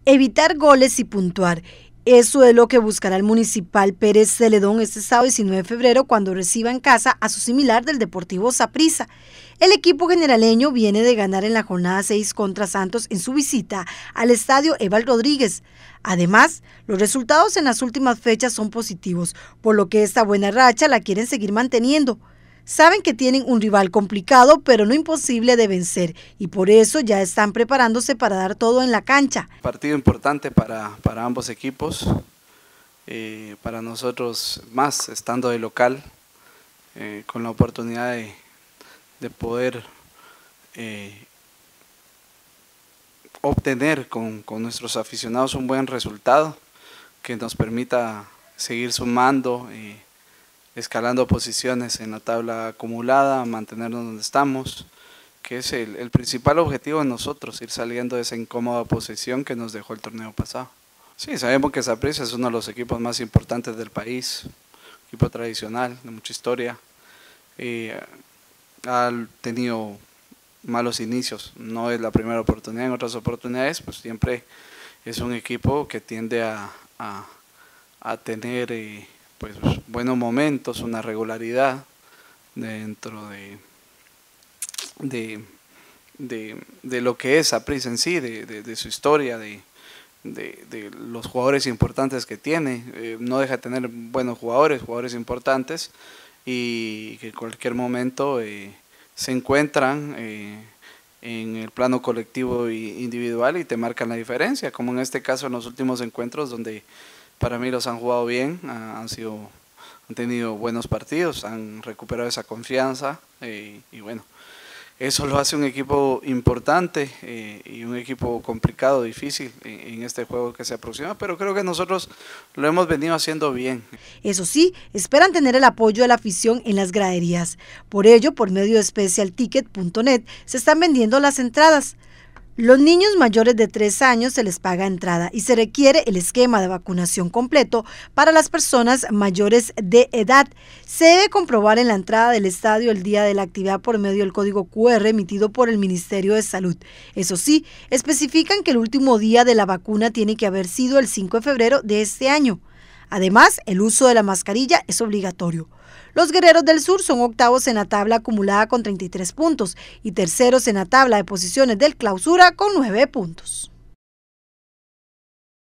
Evitar goles y puntuar. Eso es lo que buscará el Municipal Pérez Celedón este sábado 19 de febrero cuando reciba en casa a su similar del Deportivo Saprissa. El equipo generaleño viene de ganar en la jornada 6 contra Santos en su visita al estadio Eval Rodríguez. Además, los resultados en las últimas fechas son positivos, por lo que esta buena racha la quieren seguir manteniendo. Saben que tienen un rival complicado, pero no imposible de vencer, y por eso ya están preparándose para dar todo en la cancha. Partido importante para ambos equipos, para nosotros más estando de local, con la oportunidad de poder obtener con nuestros aficionados un buen resultado que nos permita seguir sumando, escalando posiciones en la tabla acumulada, mantenernos donde estamos, que es el principal objetivo de nosotros, ir saliendo de esa incómoda posición que nos dejó el torneo pasado. Sí, sabemos que Saprissa es uno de los equipos más importantes del país, equipo tradicional, de mucha historia, ha tenido malos inicios, no es la primera oportunidad, en otras oportunidades pues siempre es un equipo que tiende a tener pues buenos momentos, una regularidad dentro de lo que es Saprissa en sí, de su historia, de los jugadores importantes que tiene. No deja de tener buenos jugadores importantes, y que en cualquier momento se encuentran en el plano colectivo e individual y te marcan la diferencia, como en este caso en los últimos encuentros donde para mí los han jugado bien, han tenido buenos partidos, han recuperado esa confianza, y bueno, eso lo hace un equipo importante y un equipo complicado, difícil en este juego que se aproxima, pero creo que nosotros lo hemos venido haciendo bien. Eso sí, esperan tener el apoyo de la afición en las graderías. Por ello, por medio de specialticket.net se están vendiendo las entradas. Los niños mayores de 3 años se les paga entrada y se requiere el esquema de vacunación completo para las personas mayores de edad. Se debe comprobar en la entrada del estadio el día de la actividad por medio del código QR emitido por el Ministerio de Salud. Eso sí, especifican que el último día de la vacuna tiene que haber sido el 5 de febrero de este año. Además, el uso de la mascarilla es obligatorio. Los Guerreros del Sur son octavos en la tabla acumulada con 33 puntos y terceros en la tabla de posiciones del Clausura con 9 puntos.